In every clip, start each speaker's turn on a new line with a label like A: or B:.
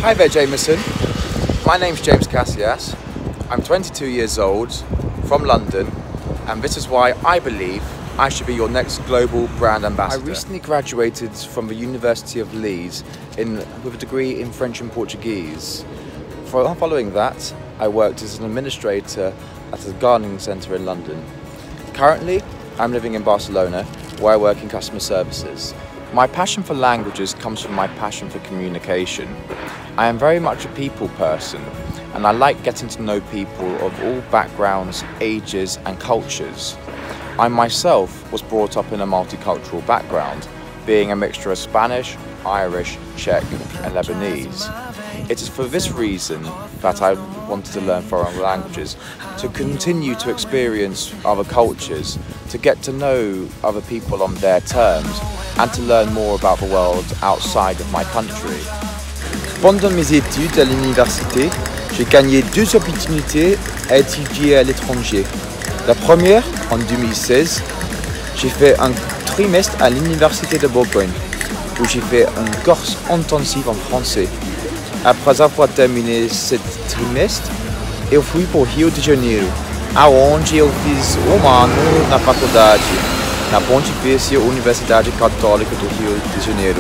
A: Hi there, Jameson. My name's James Cassias. I'm 22 years old, from London, and this is why I believe I should be your next global brand ambassador. I recently graduated from the University of Leeds with a degree in French and Portuguese. Following that, I worked as an administrator at a gardening centre in London. Currently, I'm living in Barcelona, where I work in customer services. My passion for languages comes from my passion for communication. I am very much a people person, and I like getting to know people of all backgrounds, ages and cultures. I myself was brought up in a multicultural background, being a mixture of Spanish, Irish, Czech and Lebanese. It is for this reason that I wanted to learn foreign languages, to continue to experience other cultures, to get to know other people on their terms, and to learn more about the world outside of my country. Pendant mes études à l'université, j'ai gagné 2 opportunités à étudier à l'étranger. La première, en 2016, j'ai fait un trimestre à l'université de Bourgogne, où j'ai fait un cours intensif en français. Après avoir terminé ce trimestre, eu fui para o Rio de Janeiro, aonde eu fiz ano na faculdade, na Pontifícia Universidade Católica do Rio de Janeiro.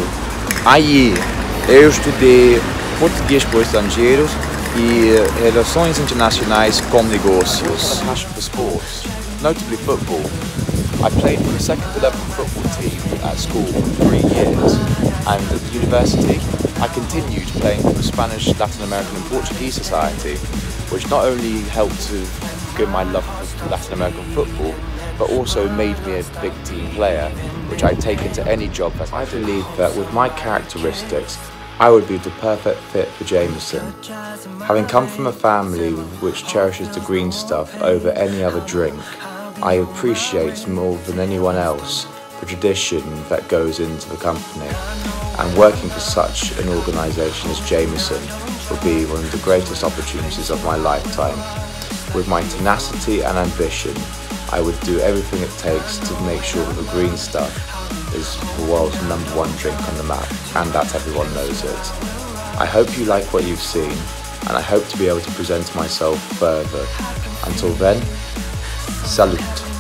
A: Aí, eu estudei português para estrangeiros e relações internacionais com negócios. A passion for sports, notably football. I played for the second 11 football team at school for 3 years, and at the university I continued playing for the Spanish, Latin American and Portuguese Society, which not only helped to give my love for Latin American football, but also made me a big team player, which I'd take into any job. I believe that with my characteristics, I would be the perfect fit for Jameson. Having come from a family which cherishes the green stuff over any other drink, I appreciate more than anyone else the tradition that goes into the company, and working for such an organisation as Jameson will be one of the greatest opportunities of my lifetime. With my tenacity and ambition, I would do everything it takes to make sure that the green stuff is the world's #1 drink on the map, and that everyone knows it. I hope you like what you've seen, and I hope to be able to present myself further. Until then, salute.